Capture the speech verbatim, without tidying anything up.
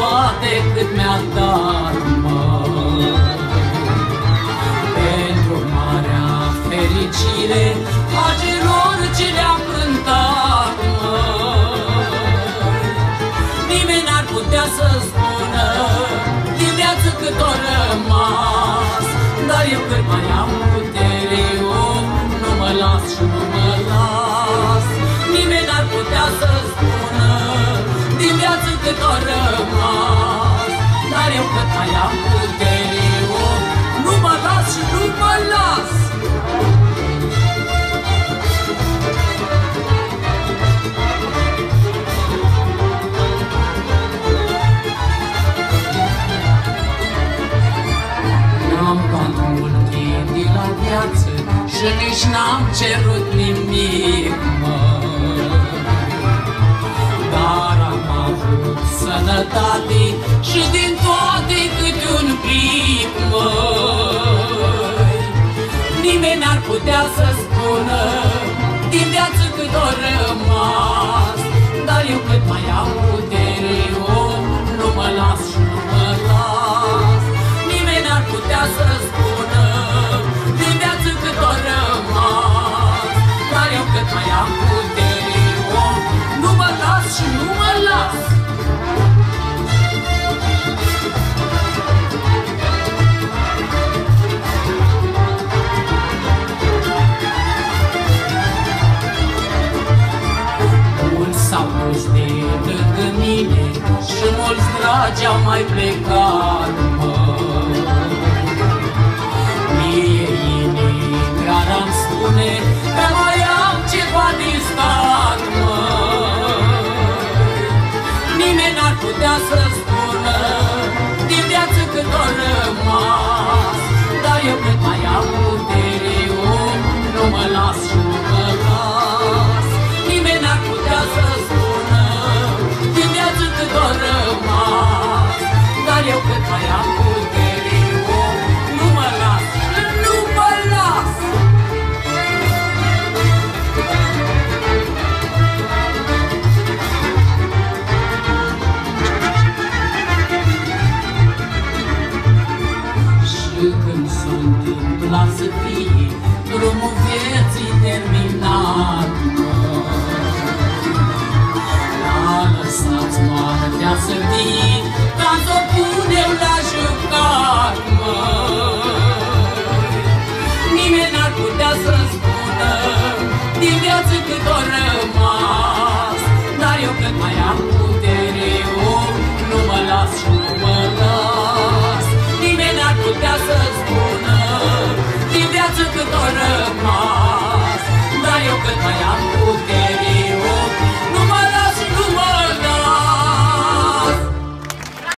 toate cât mi-a dat, măi. Pentru marea fericire a celor ce le-am cântat, măi. Nimeni n-ar putea să spună din viață cât o rămas, dar eu cât mai am putere, oh, nu mă las și nu mă las. Nimeni n-ar putea să spună din viață cât o rămas, dar eu cât mai am putere, oh, nu mă las și nu mă las. N-am luat multe de la viață și nici n-am cerut nimic, măi. Dar am avut sănătate și din toate câte un pic, măi. Nimeni n-ar putea să spună din viață cât o rămas, dar eu cât mai am putere, oh, nu mă las și nu mă las. Nimeni n-ar putea să spună din viață cât o rămas, dar eu cât mai am putere, oh, nu mă las și nu mă las. Mulți s-au dus de lângă mine și mulți dragi au mai plecat, măi. Mie inimii am spune că mai am ceva din stat, măi. Nimeni n-ar putea să spună din viață cât o rămas, dar eu cât mai am putere, oh, nu mă las și nu mă las. Nimeni n-ar putea să spună din viață cât o rămas, dar eu cât mai am putere, oh, nu mă las și nu mă las. Și când s-a întâmplat să fie drumul vieții terminat, l-a lăsat moartea să vie ca s-o pun eu la jucat, măi. Nimeni n-ar putea să spună din viață cât o rămas, dar eu cât mai am